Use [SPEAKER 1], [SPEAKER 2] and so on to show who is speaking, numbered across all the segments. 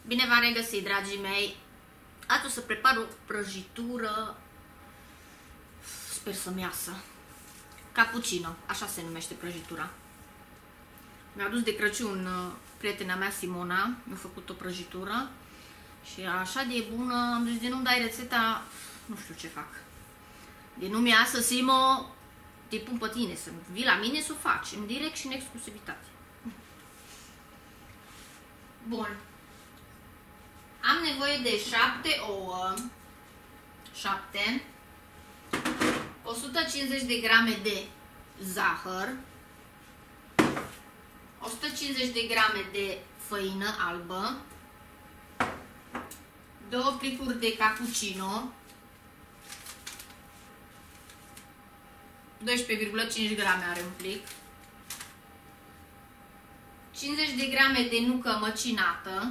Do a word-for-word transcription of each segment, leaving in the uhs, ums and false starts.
[SPEAKER 1] Bine v-am regăsit, dragii mei! Azi o să prepar o prăjitură, sper să-mi iasă, cappuccino, așa se numește prăjitura. Mi-a adus de Crăciun prietena mea Simona, mi-a făcut o prăjitură și așa de bună, am zis de nu-mi dai rețeta, nu știu ce fac. De nu-mi iasă, Simo, te pun pe tine, să vii la mine să o faci, în direct și în exclusivitate. Bun. Am nevoie de șapte ouă, șapte, o sută cincizeci de grame de zahăr, o sută cincizeci de grame de făină albă, două plicuri de cappuccino, doisprezece virgulă cinci grame are un plic, cincizeci de grame de nucă măcinată,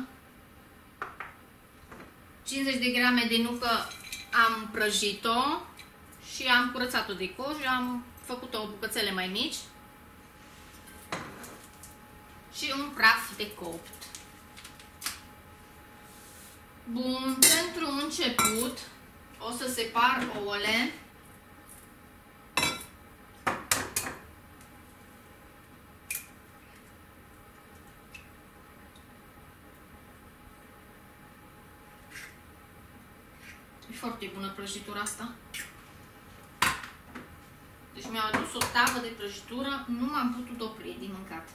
[SPEAKER 1] cincizeci de grame de nucă am prăjit-o și am curățat-o de coș, am făcut-o bucățele mai mici și un praf de copt. Bun, pentru început o să separ ouăle. E foarte bună prăjitura asta. Deci mi-au adus o tavă de prăjitură, nu m-am putut opri din mâncat.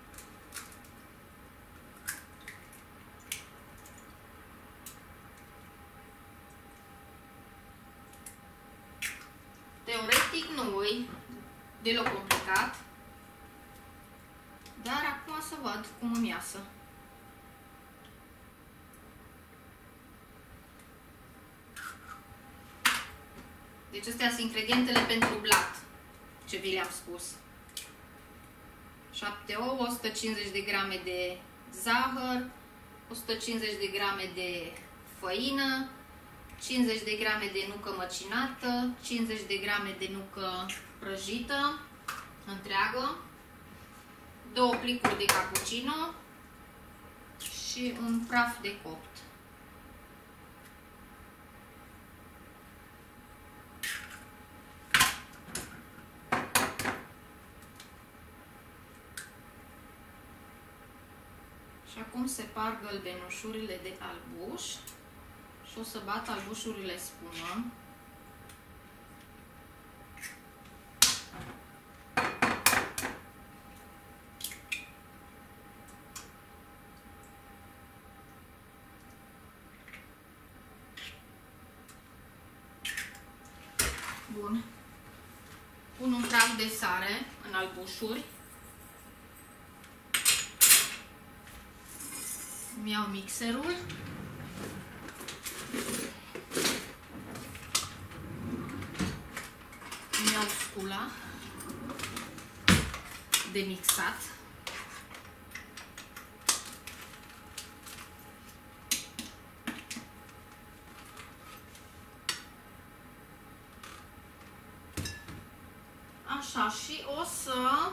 [SPEAKER 1] Teoretic nu e deloc complicat, dar acum să văd cum îmi iasă. Deci astea sunt ingredientele pentru blat, ce vi le-am spus. șapte ouă, o sută cincizeci de grame de zahăr, o sută cincizeci de grame de făină, cincizeci de grame de nucă măcinată, cincizeci de grame de nucă prăjită, întreagă, două plicuri de cappuccino și un praf de copt. Și acum separ gălbenușurile de albuș și o să bat albușurile spumă. Bun. Pun un praf de sare în albușuri. Îmi iau mixerul. Îmi iau scula de mixat. Așa, și o să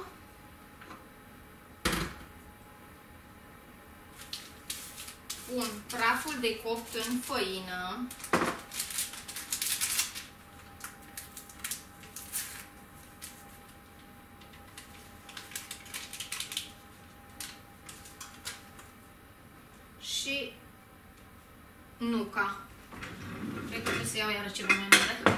[SPEAKER 1] pun praful de copt în făină. Și nuca. Cred că trebuie să iau iară ceva mai mare.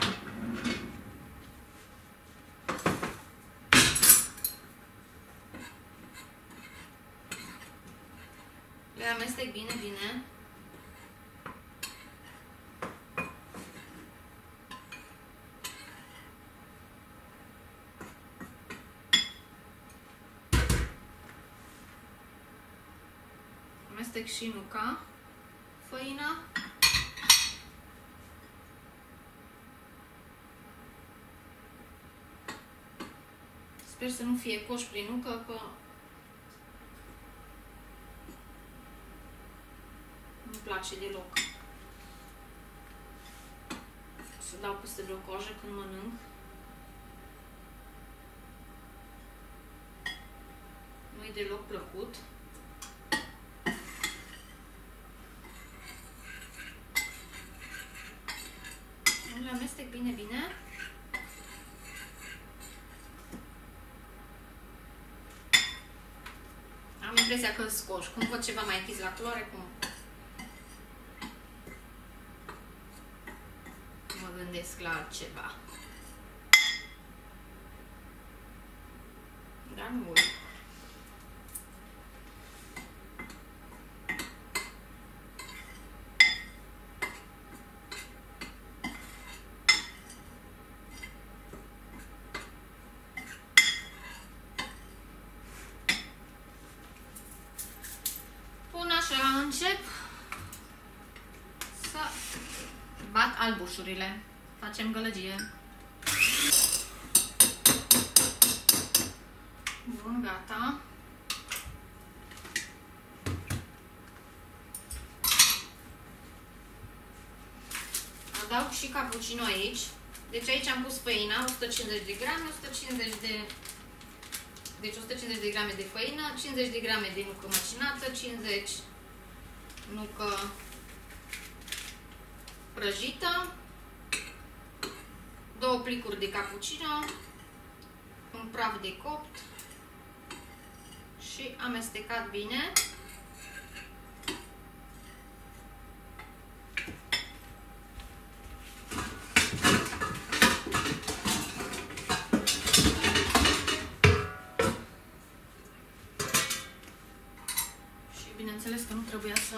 [SPEAKER 1] Le amestec bine, bine. Amestec și nuca, făina. Sper să nu fie coș prin nucă, că nu-mi place deloc. Să dau peste vreo cojă când mănânc. Nu-i deloc plăcut. impresia că scoși. Când văd ceva mai închis la culoare, cum mă gândesc la altceva. Dar nu mult. Încep să bat albușurile. Facem gălăgie. Bun, gata. Adaug și cappuccino aici. Deci aici am pus făina, o sută cincizeci de grame, o sută cincizeci de... Deci o sută cincizeci de grame de făină, cincizeci de grame de nucă măcinată, cincizeci nucă prăjită, două plicuri de cappuccino, un praf de copt și amestecat bine. Bineînțeles că nu trebuia să...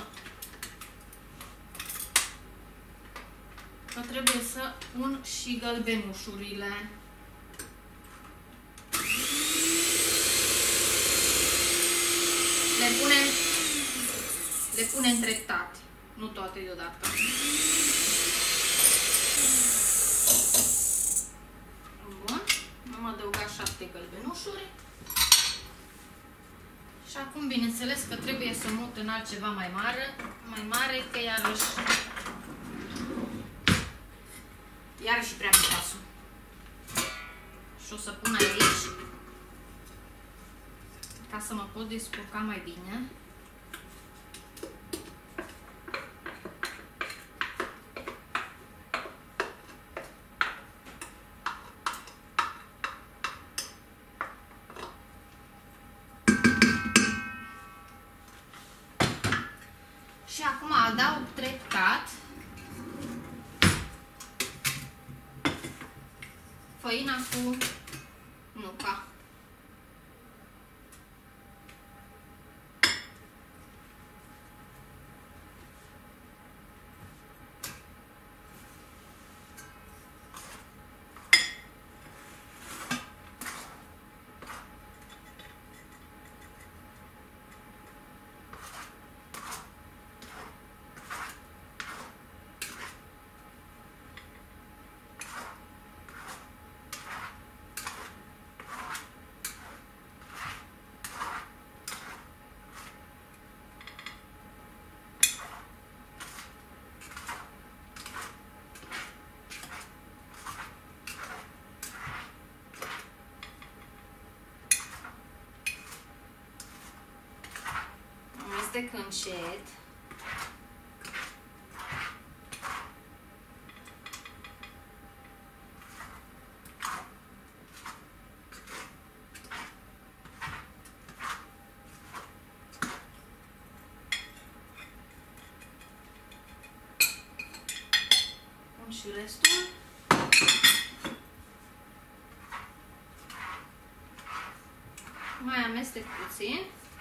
[SPEAKER 1] că trebuie să pun și gălbenușurile. Le punem... le punem treptat, nu toate deodată. Bun, am adăugat șapte gălbenușuri. Și acum, bineînțeles că trebuie să mut în altceva mai mare, mai mare, că iarăși, iarăși prea micasul. Și o să pun aici, ca să mă pot descurca mai bine. Și acum adaug treptat făina cu nuca. Amestec încet. Pun și restul. Mai amestec puțin.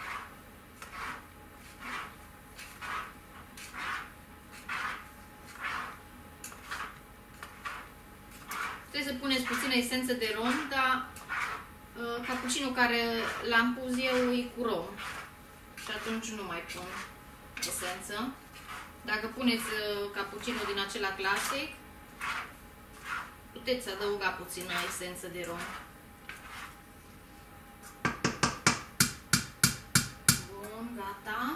[SPEAKER 1] Trebuie să puneți puțină esență de rom, dar uh, cappuccino care l-am pus eu e cu rom. Și atunci nu mai pun esență. Dacă puneți uh, cappuccino din acela clasic, puteți adăuga puțină esență de rom. Bun, gata.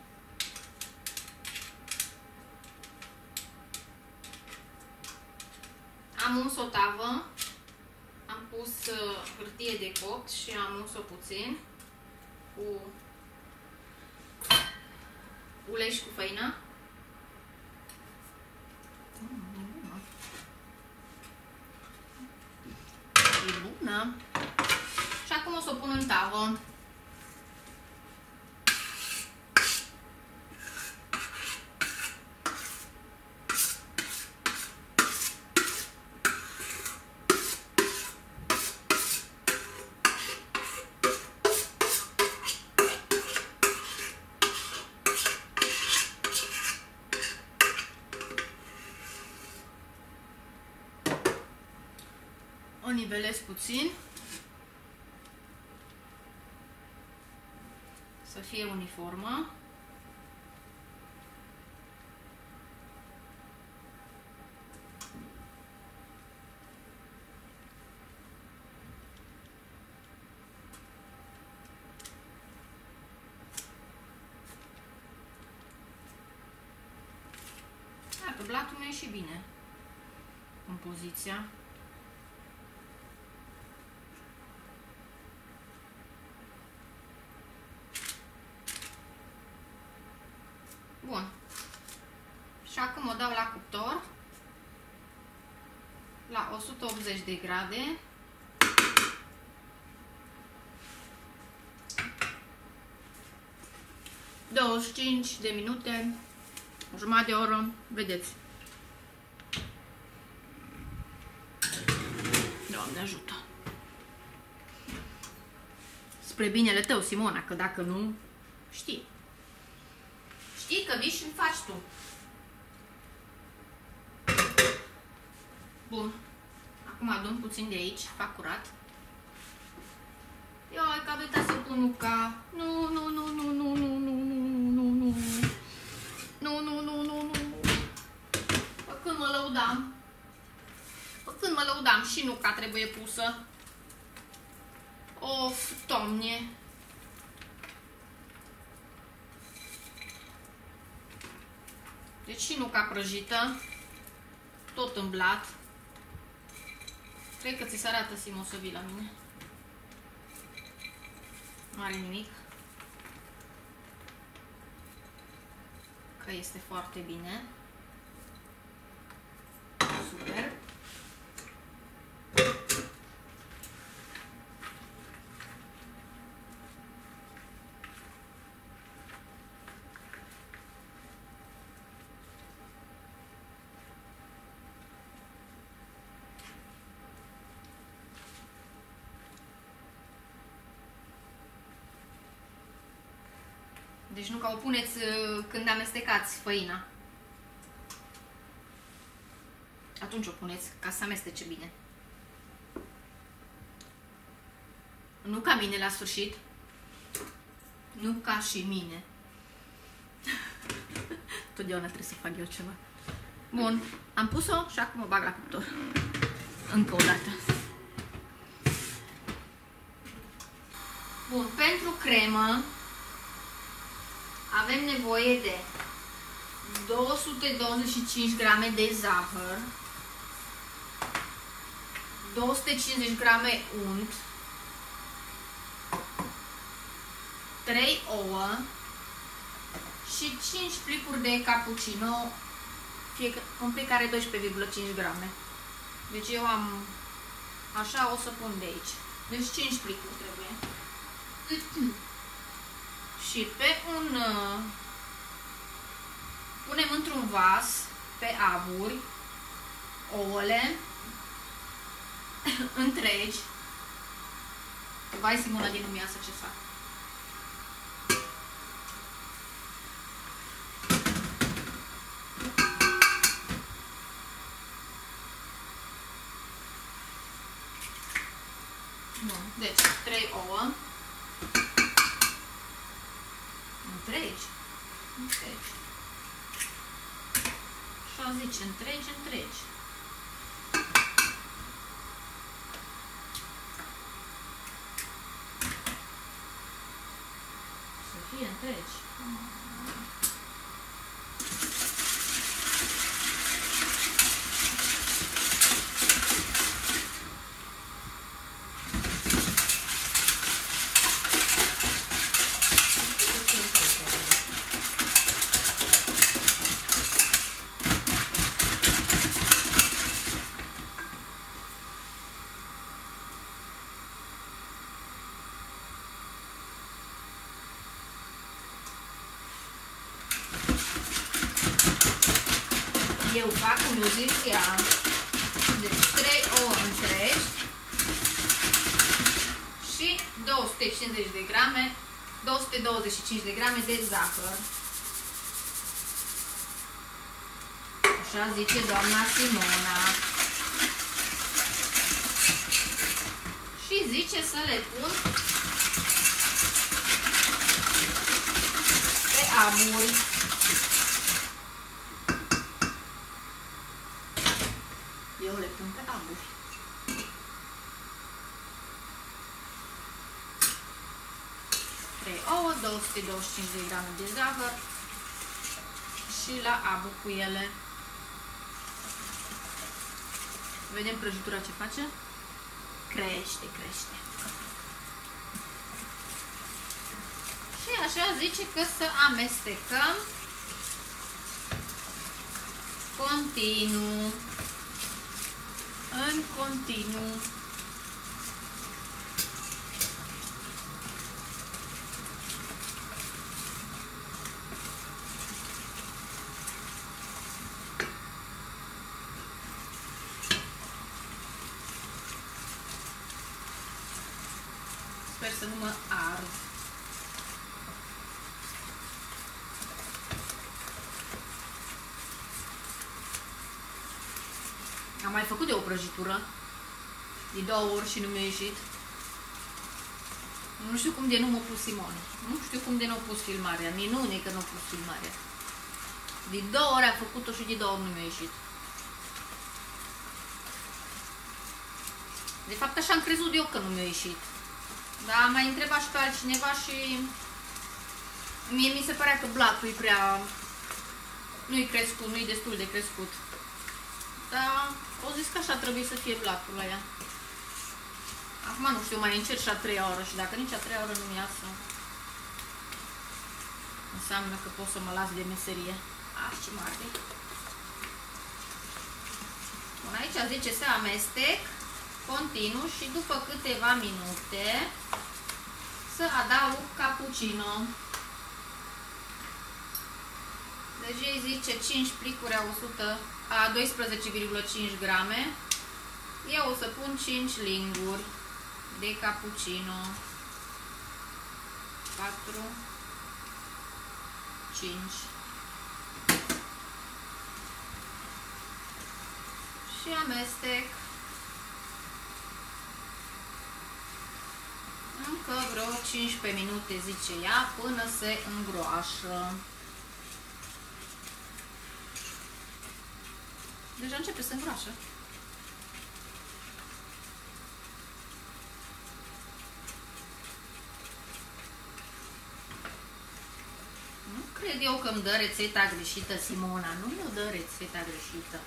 [SPEAKER 1] Am uns o tavă, am pus uh, hârtie de copt și am uns-o puțin cu ulei și cu făină. Mm, e bună. E bună. Și acum o să o pun în tavă. nivelez puțin. Să fie uniformă. Dacă blatul nu e și bine în poziția. Bun. Și acum o dau la cuptor la o sută optzeci de grade. douăzeci și cinci de minute, o jumătate de oră, vedeți. Doamne ajută. Spre binele tău, Simona, că dacă nu, știi. Știi că vii și îmi faci tu. Bun. Acum adun puțin de aici, fac curat. Ioi, că am uitat să pun nuca. Nu, nu, nu, nu, nu, nu, nu, nu, nu, nu. Nu, nu, nu, nu, nu. Pă când mă lăudam. Pă când mă lăudam și nuca trebuie pusă. Of, Doamne. Deci și nuca prăjită. Tot în blat. Cred că ți se arată, Simo, să vii la mine. Nu are nimic. Că este foarte bine. Super. Deci nu ca o puneți când amestecați făina. Atunci o puneți ca să amestece bine. Nu ca mine la sfârșit. Nu ca și mine. Totdeauna trebuie să fac eu ceva. Bun, am pus-o și acum o bag la cuptor. Încă o dată. Bun, pentru cremă avem nevoie de două sute douăzeci și cinci grame de zahăr, două sute cincizeci grame unt, trei ouă și cinci plicuri de cappuccino, un plic are doisprezece virgulă cinci grame. Deci eu am așa, o să pun de aici. Deci cinci plicuri trebuie. Și pe un... punem într-un vas, pe aburi, ouăle întregi. Vai, Simona, din lumea asta ce fac. Bun, deci trei ouă. Întregi. Întregi. Și-o zice, întregi, întregi. Să fie întregi. Eu fac cum eu zic ea. Deci trei ouă întregi și două sute cincizeci de grame, două sute douăzeci și cinci de grame de zahăr. Așa zice doamna Simona. fi zice să le pun pe amuri. Eu le pun pe amuri. trei ouă, două sute douăzeci și cinci de grame de zahăr și la abu cu ele. Vedem prăjitura ce face? Crește, crește. Și așa zice că să amestecăm continuu, în continuu. Sper să nu mă ard. Am mai făcut eu o prăjitură de două ori și nu mi-a ieșit. Nu știu cum de nu m-a pus Simon. Nu știu cum de nu a pus filmarea. Minune că nu a pus filmarea. De două ori a făcut-o și de două ori nu mi-a ieșit. De fapt așa am crezut eu că nu mi-a ieșit. Dar am mai întrebat și pe altcineva și mie mi se părea că blatul e prea... nu-i crescut, nu-i destul de crescut. Dar au zis că așa trebuie să fie blatul la ea. Acum nu știu, mai încerc și a treia oră și dacă nici a treia oră nu-mi iasă, înseamnă că pot să mă las de meserie. Ah, ce mare! Bun, aici zice să amestec continuu și după câteva minute să adaug cappuccino. Deci ei zice cinci plicuri a, a doisprezece virgulă cinci grame. Eu o să pun cinci linguri de cappuccino. patru, cinci. Și amestec încă vreo cincisprezece minute, zice ea, până se îngroașă. Deja începe să îngroașă. Nu cred eu că îmi dă rețeta greșită, Simona. Nu mi-o dă rețeta greșită.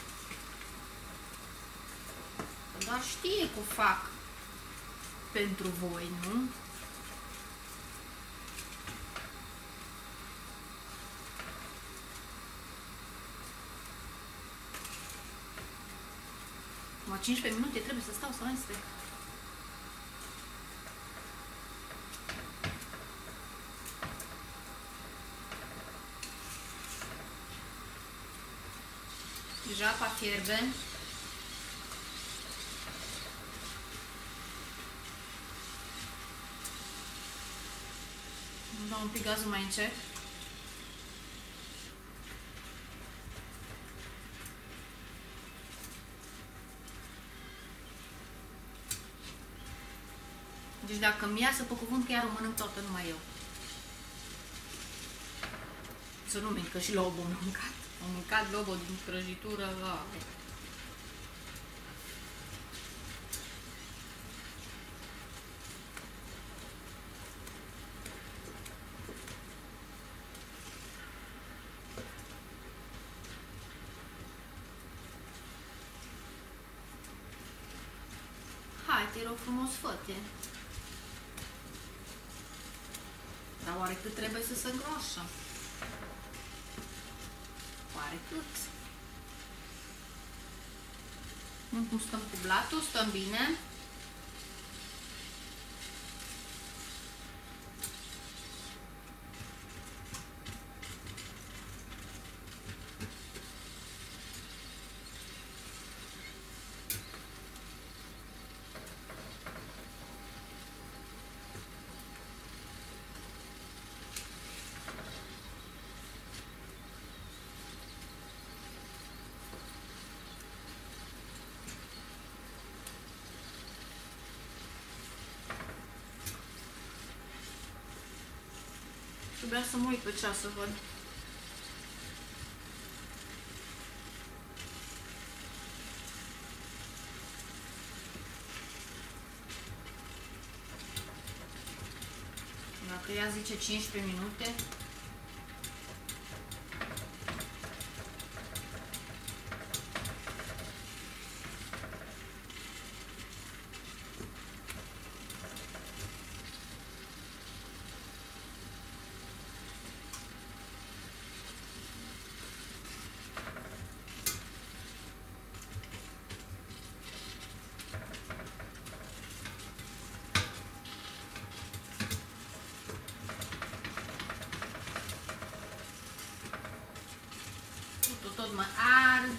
[SPEAKER 1] Doar știe că o fac pentru voi, nu? Mă, cincisprezece minute trebuie să stau să amestec. Deja apa fierbe. Îmi dau un pic gazul mai încet. Deci dacă mi iasă pe cuvânt, chiar o mănânc toată, numai eu. Să nu mint că și Lobo a mâncat. Am mâncat Lobo din prăjitură. La... Hai, te rog frumos, fă-te. Dar oare cât trebuie să se îngroașă? Oare cât? Nu cum stăm cu blatul, stăm bine. Trebuia să mă uit pe ceas să văd. Dacă ea zice cincisprezece minute. Tot mă ard.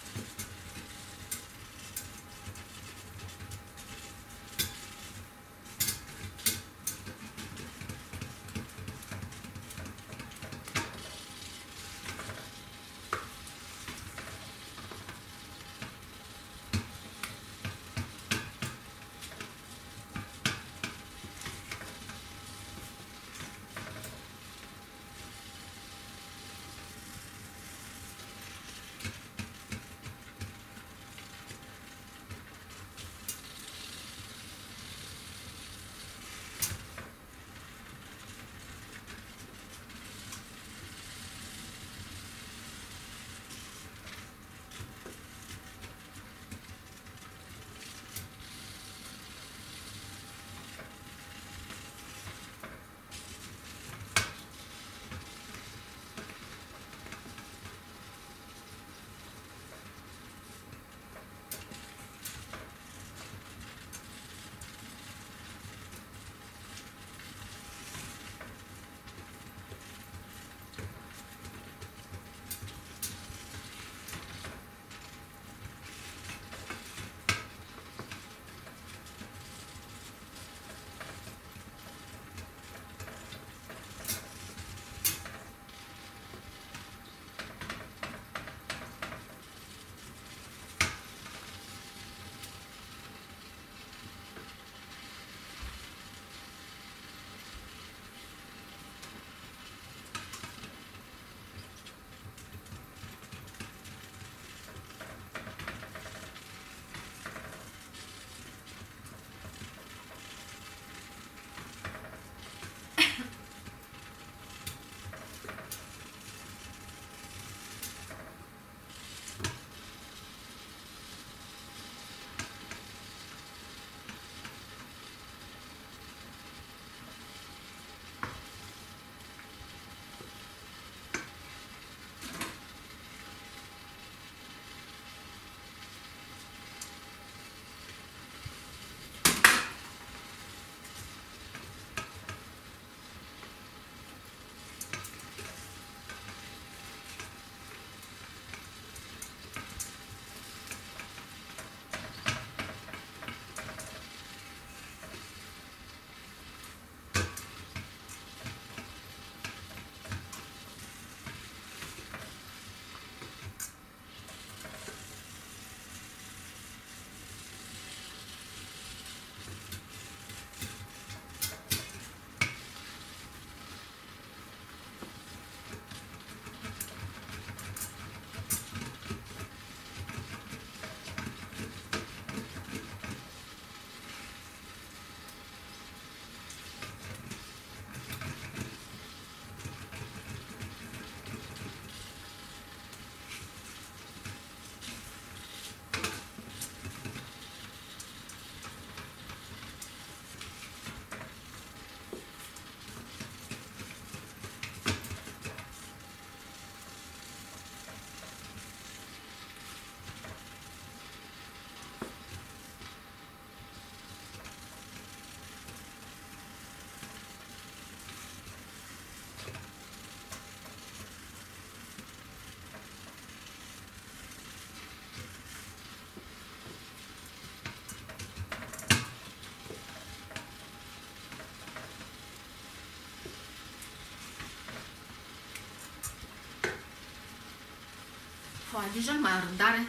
[SPEAKER 1] Foai, deja nu mai am răbdare.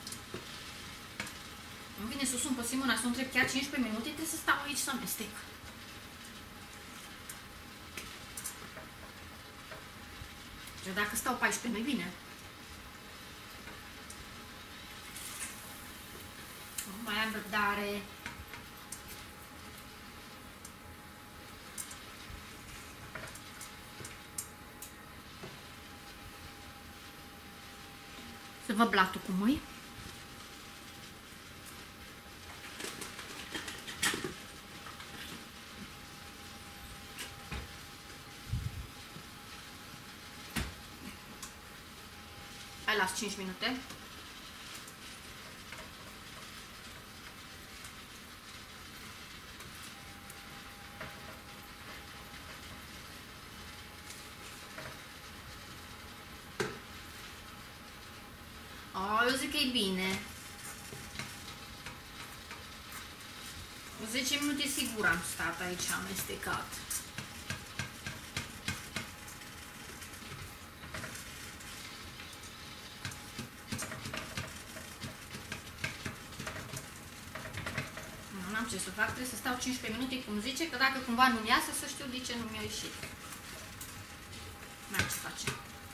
[SPEAKER 1] Îmi vine să sun pe Simona să o întreb chiar cincisprezece minute, trebuie să stau aici să amestec. Dar dacă stau paisprezece, nu-i bine. Nu mai am răbdare. Să văd blatul cum e. Hai, las cinci minute. Oh, eu zic că e bine. zece minute sigur am stat aici amestecat. Nu am ce să fac, trebuie să stau cincisprezece minute, cum zice, că dacă cumva nu-mi iasă, să știu de ce nu mi-a ieșit. N-am ce face.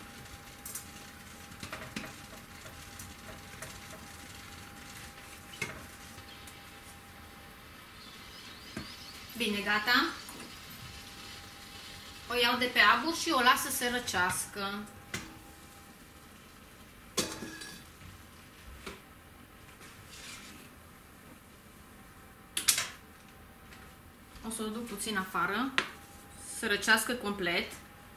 [SPEAKER 1] Bine, gata. O iau de pe abur și o las să se răcească. O să o duc puțin afară, să răcească complet.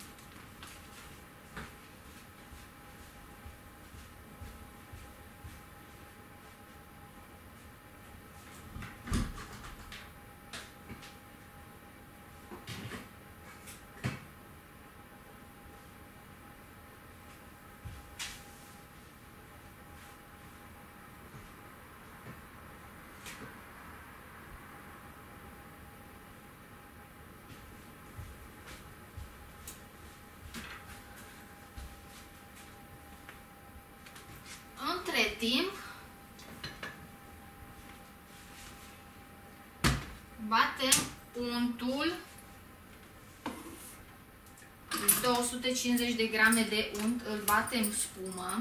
[SPEAKER 1] Între timp, batem untul, două sute cincizeci de grame de unt, îl batem spumă.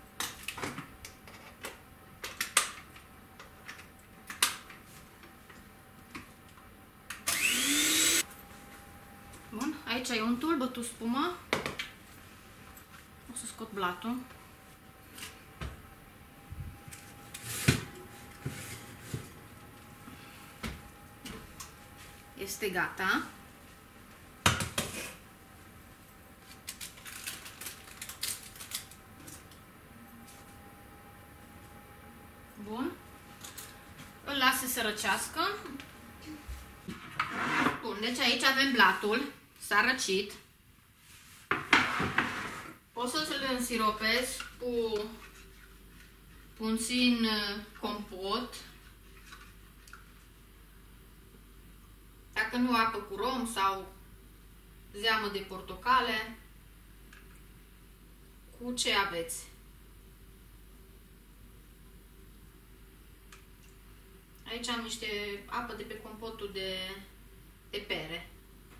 [SPEAKER 1] Bun, aici e untul, bătut spumă. O să scot blatul. Este gata. Bun. Îl las să se răcească. Bun, deci aici avem blatul. S-a răcit. Pot să-l însiropez cu puțin compot. Dacă nu, apă cu rom sau zeamă de portocale, cu ce aveți. Aici am niște apă de pe compotul de, de pere.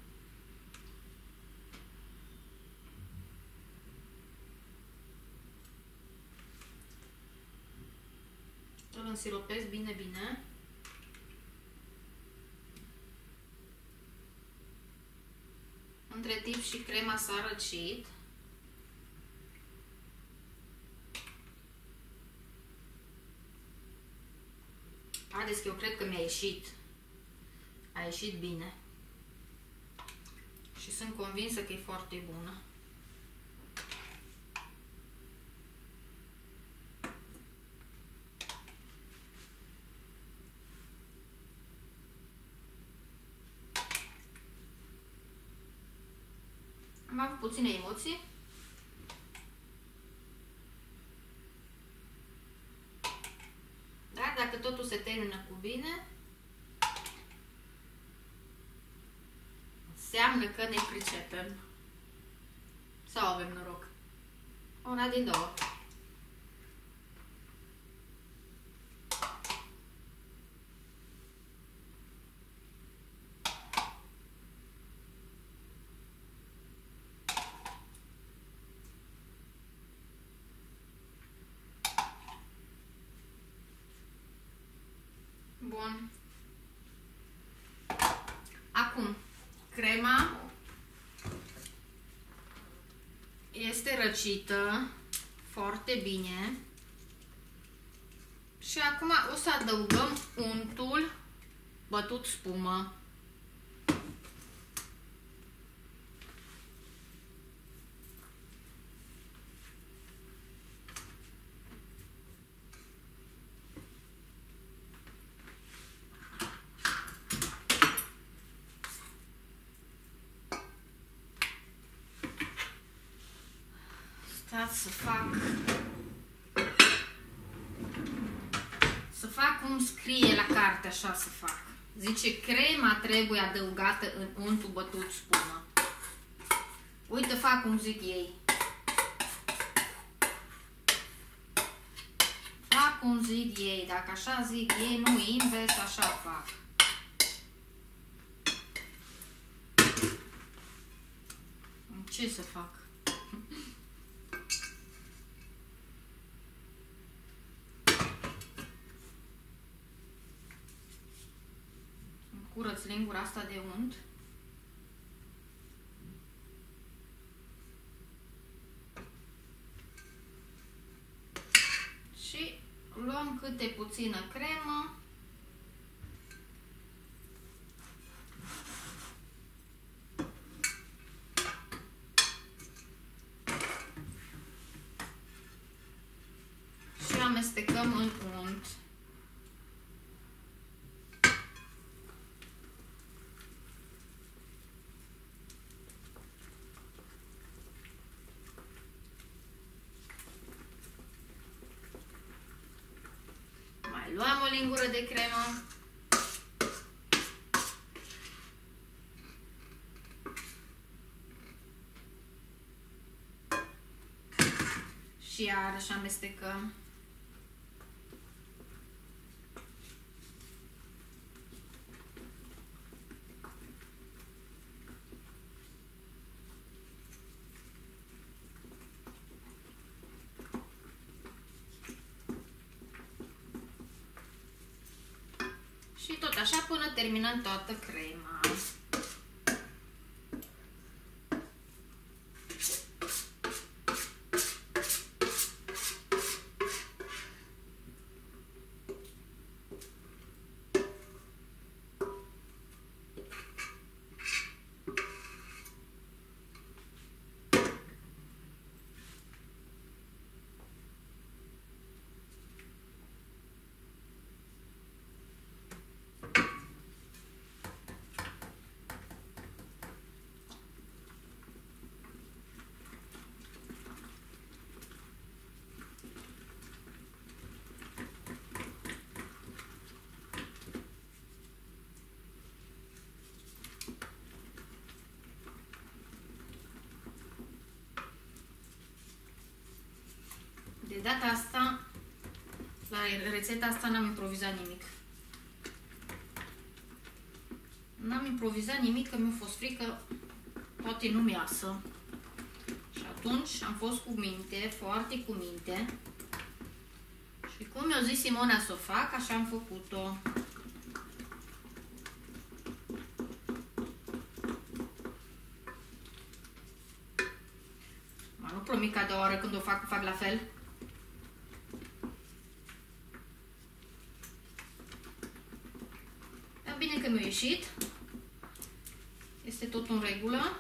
[SPEAKER 1] Îl însiropez bine, bine. Între timp și crema s-a răcit. Haideți că eu cred că mi-a ieșit. A ieșit bine. Și sunt convinsă că e foarte bună. Am avut puține emoții. Dar dacă totul se termină cu bine, înseamnă că ne pricepem. Sau avem noroc. Una din două. Crema este răcită foarte bine și acum o să adăugăm untul bătut spumă. Stați să fac să fac cum scrie la carte, așa să fac. Zice, crema trebuie adăugată în untul bătut spumă. Uite, fac cum zic ei. Fac cum zic ei. Dacă așa zic ei, nu invers, așa fac. Ce să fac? Curăț lingura asta de unt. Și luăm câte puțină cremă. Și amestecăm în unt. Luăm o lingură de cremă. Și iarăși amestecăm. Și tot așa până terminăm toată crema. De data asta, la rețeta asta n-am improvizat nimic. N-am improvizat nimic, că mi-a fost frică, poate nu-mi iasă. Și atunci am fost cu minte, foarte cu minte. Și cum mi-a zis Simona să o fac, așa am făcut-o. Mă, nu promit că a doua oară când o fac, o fac la fel. Bine că mi-a ieșit. Este tot în regulă.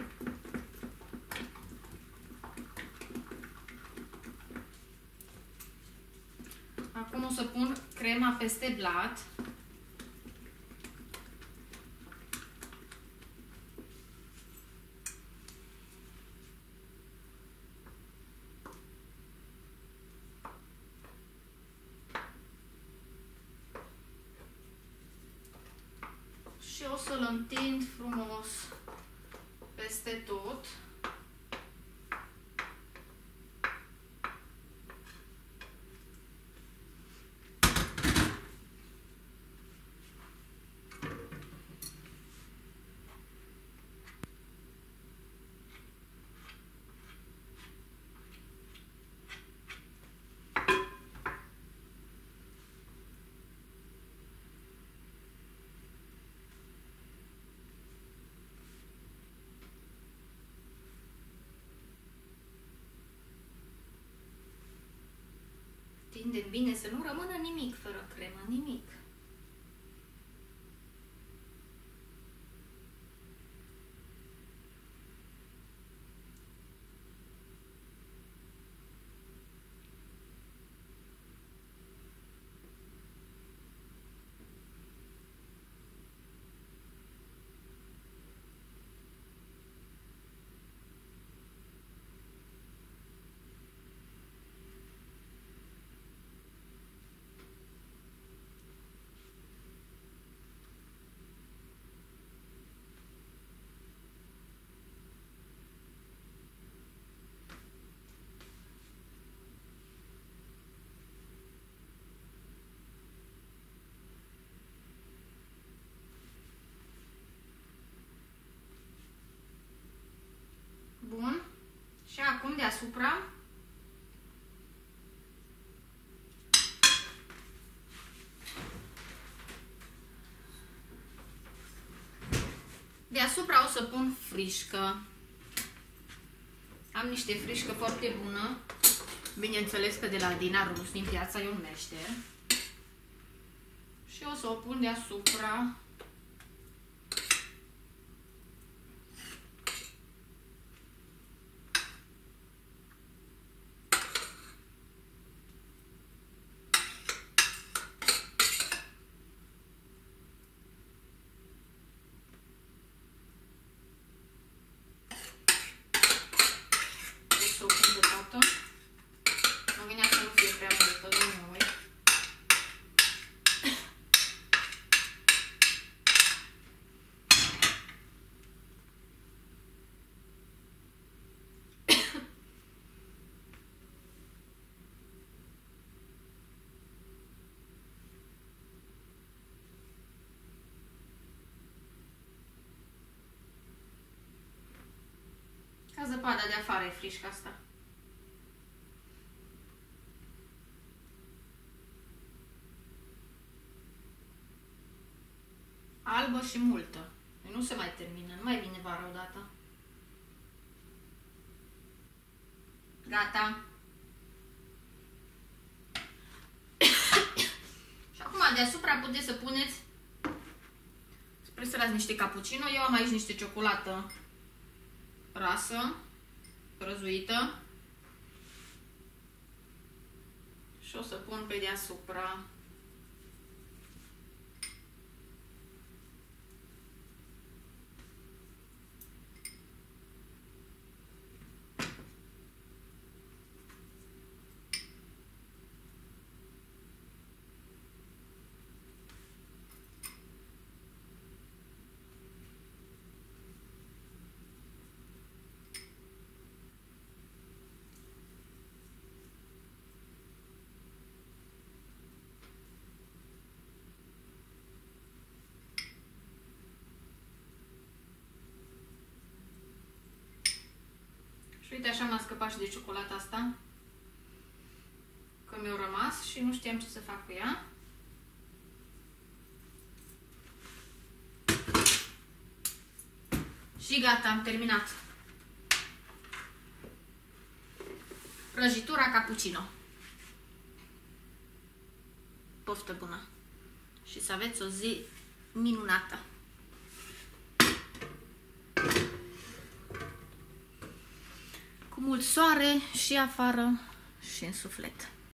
[SPEAKER 1] Acum o să pun crema peste blat. Și o să-l întind frumos peste tot. Tindem bine să nu rămână nimic fără cremă, nimic. Bun. Și acum deasupra deasupra o să pun frișcă. Am niște frișcă foarte bună, bineînțeles că de la Dina Rus, din Piața Ion Meșter. Și o să o pun deasupra. Să o pun de toată. Mă gândeam să nu fie prea multă, nu mă uit. Ca zăpada de afară e frișca asta. Albă și multă. Nu se mai termină, nu mai vine vara odată. Gata. Și acum deasupra puteți să puneți, sper să las niște cappuccino. Eu am aici niște ciocolată rasă, prăzuită. Și o să pun pe deasupra. Și uite, așa m-a scăpat și de ciocolata asta, că mi-a rămas și nu știam ce să fac cu ea. Și gata, am terminat. Prăjitura cappuccino. Poftă bună! Și să aveți o zi minunată! Cu mult soare și afară și în suflet.